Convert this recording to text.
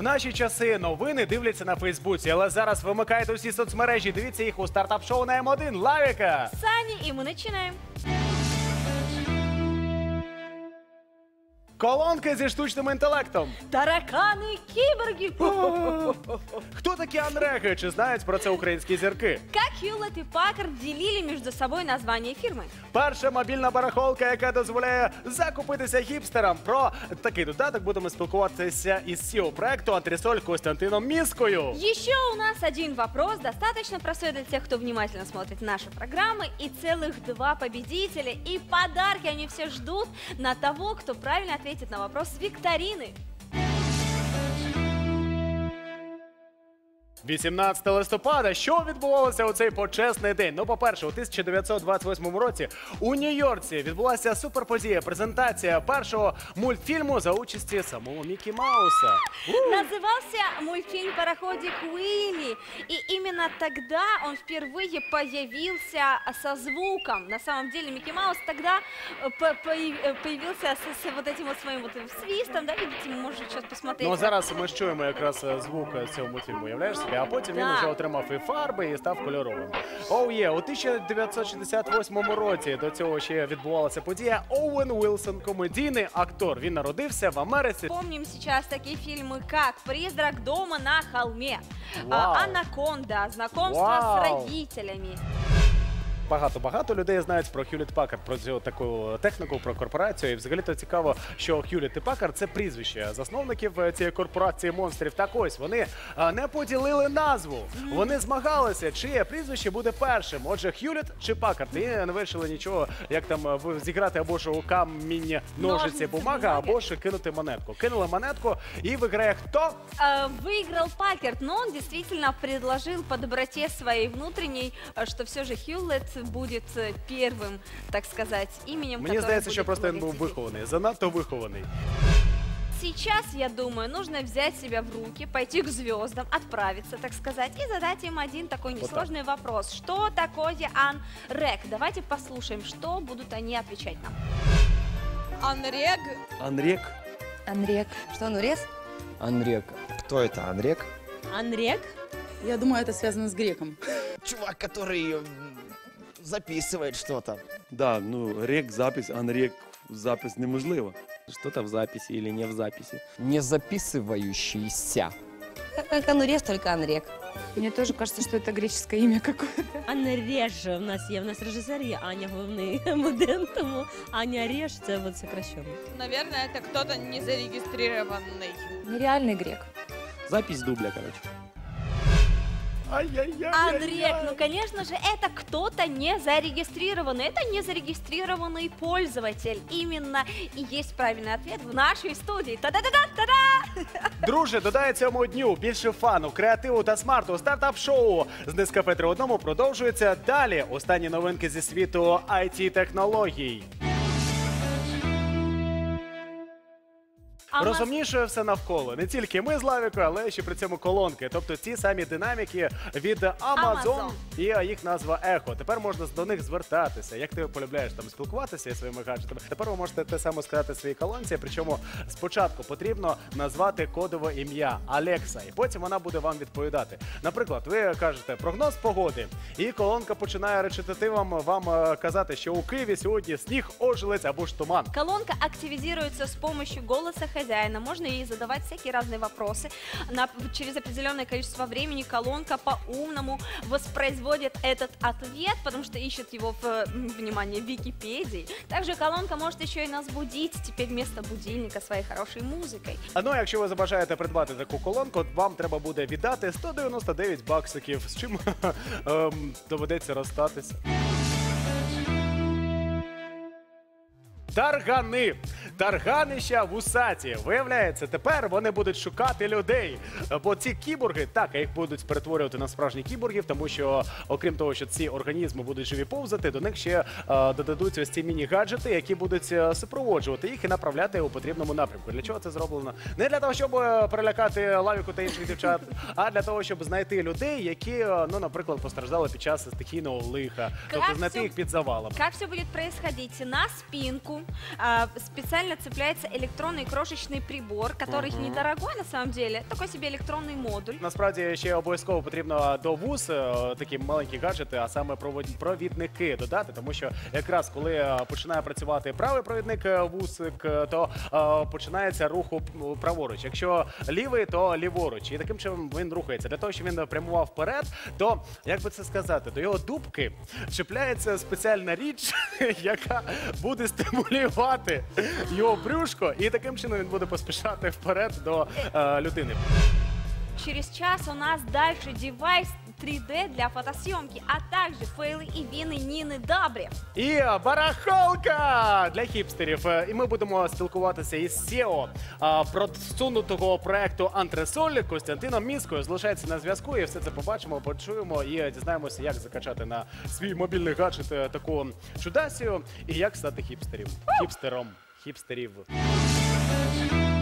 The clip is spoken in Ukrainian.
наші часи новини дивляться на Фейсбуці, але зараз вимикайте усі соцмережі, дивіться їх у стартап-шоу на М1. Лавіка! Саня, и мы начинаем. Колонки зі штучним інтелектом. Тараканы-киборги. Хто такі анреги? Чи знають про це українські зірки? Как Hewlett и Packard делили между собой название фирмы? Перша мобільна барахолка, яка дозволяє закупитися гіпстерам. Про такий додаток будемо спілкуватися із CEO проекту Антресоль Костянтином Міскою. Еще у нас один вопрос, достаточно простой для тех, кто внимательно смотрит наши программы. И целых 2 победителя. И подарки они все ждут на того, кто правильно ответит на вопрос викторины. 18 листопада. Що відбувалося у цей почесний день? Ну, по-перше, у 1928 році у Нью-Йорці відбулася суперподія, презентація першого мультфільму за участі самого Микки Мауса. Назывался мультфильм «Пароходик Уилли». И именно тогда он впервые появился со звуком. На самом деле Микки Маус тогда появился с вот этим вот своим вот свистом. Да, видите, мы можем сейчас посмотреть. Ну, а зараз ми чуємо якраз звук цього мультфільму, уявляєш собі? А потім він вже отримав і фарби, і став кольоровим. Оу є, у 1968 році до цього ще відбувалася подія. Оуен Уилсон, комедійний актор. Він народився в Америці. Помним сейчас такие фильмы, как «Призрак дома на холме», «Анаконда», «Знакомство с родителями». Багато людей знають про Hewlett Packard, про цю таку техніку, про корпорацію. І взагалі-то цікаво, що Hewlett Packard – це прізвище засновників цієї корпорації монстрів. Так ось, вони не поділили назву. Вони змагалися, чиє прізвище буде першим. Отже, Hewlett чи Packard. І не вирішили нічого, як там зіграти або ж у камінь, ножиці, бумага, або ж кинути монетку. Кинули монетку і виграє хто? Выиграл Packard, но он действительно предложил по доброте своей внутренней, что все же Hewlett будет первым, так сказать, именем, Мені здається, що просто він був вихований, занадто вихований. Сейчас, я думаю, нужно взять себя в руки, пойти к звездам, отправиться, так сказать, и задать им один такой несложный вопрос. Что такое Анрек? Давайте послушаем, что будут они отвечать нам. Анрек. Анрек. Анрек. Что, Анурез? Анрек. Кто это, Анрек? Анрек? Я думаю, это связано с греком. Чувак, который записывает что-то. Да, ну, рек, запись, анрек, запись неможливо. Что-то в записи или не в записи. Не записывающийся. Как Анурез, только Анрек. Мне тоже кажется, что это греческое имя какое-то. Анреж у нас є. В нас режисер є Аня, головний моден, тому Аня Реж – це от сокращенно. Наверное, это кто-то незарегистрированный. Нереальный грек. Запись дубля, короче. Анрек, ну, конечно же, это кто-то не зарегистрированный. Это незарегистрированный пользователь. Именно и есть правильный ответ в нашей студии. Та-да-да-да-да-да! Друже, додай цьому дню більше фану, креативу та смарту. Стартап-шоу з Нескафе 3 в 1 продовжується далі. Останні новинки зі світу IT-технологій. Розумнішує все навколо. Не тільки ми з Лавікою, але ще при цьому колонки. Тобто ті самі динаміки від Amazon і їх назва Echo. Тепер можна до них звертатися. Як ти полюбляєш там спілкуватися зі своїми гаджетами, тепер ви можете те саме сказати своїй колонці. Причому спочатку потрібно назвати кодове ім'я Alexa, і потім вона буде вам відповідати. Наприклад, ви кажете прогноз погоди, і колонка починає речитативом вам казати, що у Києві сьогодні сніг, ожеледь або ж туман. Колонка активизируется с помощью голоса хозяина. Можно ей задавать всякие разные вопросы. Через определенное количество времени колонка по-умному воспроизводит этот ответ, потому что ищет его внимание в Википедии. Также колонка может еще и нас будить теперь вместо будильника своей хорошей музыкой. Ну, якщо ви забажаєте придбати таку колонку, вам треба буде віддати 199 баксиків, з чим доведеться розстатися. Таргани. Тарганища вусаті. Виявляється, тепер вони будуть шукати людей. Бо ці кіборги, так, їх будуть перетворювати на справжніх кіборгів, тому що, окрім того, що ці організми будуть живі повзати, до них ще додадуть ось ці міні-гаджети, які будуть супроводжувати їх і направляти у потрібному напрямку. Для чого це зроблено? Не для того, щоб перелякати Лавіку та інших дівчат, а для того, щоб знайти людей, які, ну, наприклад, постраждали під час стихійного лиха. Тобто знайти їх під завалом. Как все будет происходить? На спинку специально цепляется электронный крошечный прибор, который недорогой на самом деле, такой себе электронный модуль. Насправді ще обов'язково потрібно до вуз такі маленькі гаджети, а саме провідники додати, тому що якраз коли починає працювати правий провідник вусик, то починається рух праворуч. Якщо лівий, то ліворуч. І таким чином він рухається. Для того, щоб він прямував вперед, то, як би це сказати, до його дубки чіпляється спеціальна річ, яка буде стимулювати його брюшко, і таким чином він буде поспішати вперед до людини. Через час у нас дальше девайс 3D для фотосъемки, а также фейлы и вины Нины Добрев. І барахолка для хіпстерів. І ми будемо спілкуватися із SEO просунутого проекту Антресоль Костянтином Міскою. Залишається на зв'язку і все це побачимо, почуємо і дізнаємося, як закачати на свій мобільний гаджет таку чудасію і як стати хіпстером. Хіпстерів.